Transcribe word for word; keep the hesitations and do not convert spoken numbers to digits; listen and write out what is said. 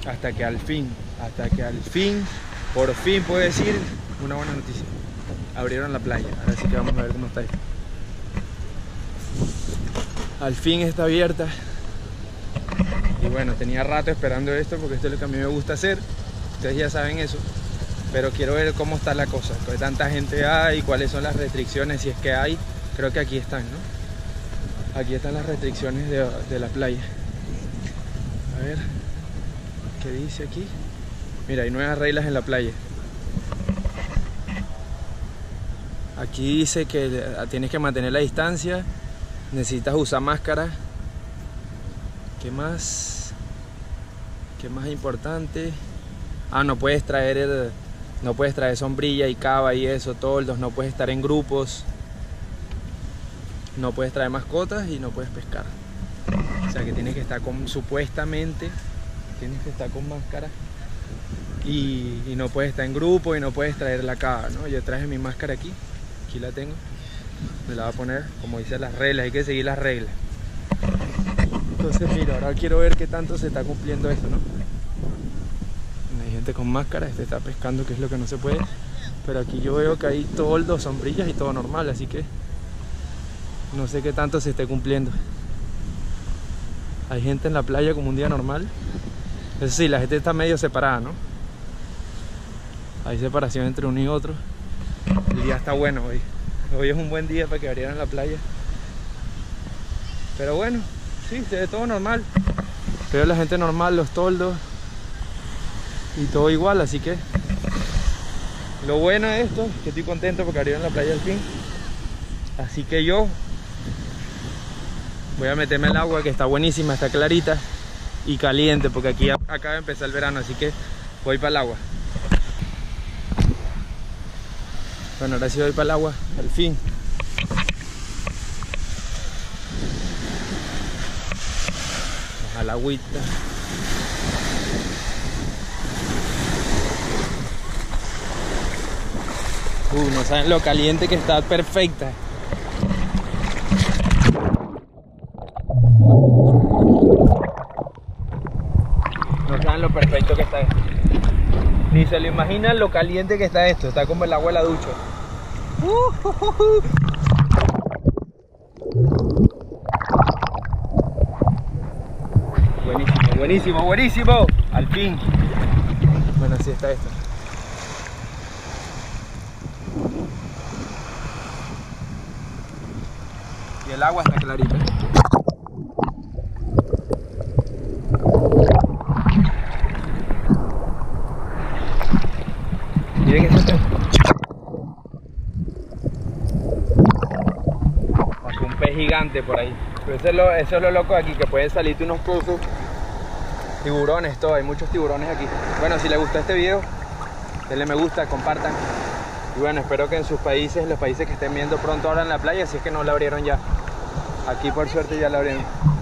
hasta que al fin, hasta que al fin, por fin puedo decir una buena noticia. Abrieron la playa, ahora sí que vamos a ver cómo está esto. Al fin está abierta. Y bueno, tenía rato esperando esto porque esto es lo que a mí me gusta hacer. Ustedes ya saben eso. Pero quiero ver cómo está la cosa, qué tanta gente hay, cuáles son las restricciones, si es que hay. Creo que aquí están, ¿no? Aquí están las restricciones de, de la playa. A ver, ¿qué dice aquí? Mira, hay nuevas reglas en la playa. Aquí dice que tienes que mantener la distancia, necesitas usar máscara. ¿Qué más? ¿Qué más importante? Ah, no puedes traer el, no puedes traer sombrilla y cava y eso, toldos, no puedes estar en grupos, no puedes traer mascotas y no puedes pescar. O sea que tienes que estar con, supuestamente, tienes que estar con máscara y, y no puedes estar en grupo y no puedes traer la cava, ¿no? Yo traje mi máscara aquí, aquí la tengo, me la voy a poner como dice las reglas, hay que seguir las reglas. Entonces mira, ahora quiero ver qué tanto se está cumpliendo esto, ¿no? Hay gente con máscara, este está pescando, que es lo que no se puede. Pero aquí yo veo que hay toldos, sombrillas y todo normal, así que no sé qué tanto se esté cumpliendo. Hay gente en la playa como un día normal. Eso sí, la gente está medio separada, ¿no? Hay separación entre uno y otro. El día está bueno hoy. Hoy es un buen día para que abrieran la playa. Pero bueno, sí, se ve todo normal. Veo la gente normal, los toldos y todo igual, así que lo bueno de esto es que estoy contento porque abrieron la playa al fin. Así que yo voy a meterme al agua, que está buenísima, está clarita y caliente, porque aquí acaba de empezar el verano, así que voy para el agua. Bueno, ahora sí voy para el agua, al fin. A la agüita. Uh, no saben lo caliente que está, perfecta. No saben lo perfecto que está esto. Ni se lo imaginan lo caliente que está esto. Está como el agua de la ducha. Uh, uh, uh, uh. Buenísimo, buenísimo, buenísimo. Al fin. Bueno, así está esto. Y el agua está clarita. Miren eso. Pasó un pez gigante por ahí. Pero eso es lo, eso es lo loco de aquí, que pueden salirte unos peces, tiburones, todo. Hay muchos tiburones aquí. Bueno, si les gustó este video, denle me gusta, compartan. Y bueno, espero que en sus países, los países que estén viendo pronto abran la playa, si es que no la abrieron ya. Aquí por suerte ya la abrieron.